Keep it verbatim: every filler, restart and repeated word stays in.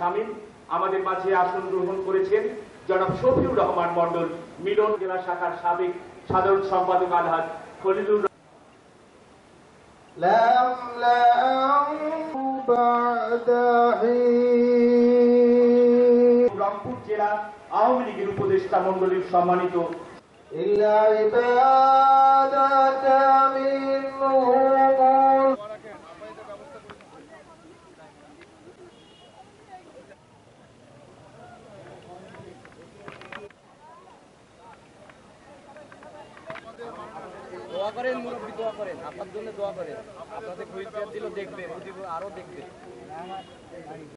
শামীম। আমাদের মাঝে আসন গ্রহণ করেছেন জনাব শফিউর রহমান মন্ডল, মিলন জেলা শাখার সাবেক সাধারণ সম্পাদক আলহাজ খলিলুর রংপুর জেলা আওয়ামী লীগের উপদেষ্টা মন্ডলীর সম্মানিত দোয়া করেন, মুরব্বী দোয়া করেন, আপনার জন্য দোয়া করেন। আপনাদের হুইল চেয়ার দিল, দেখবে, আরো দেখবে।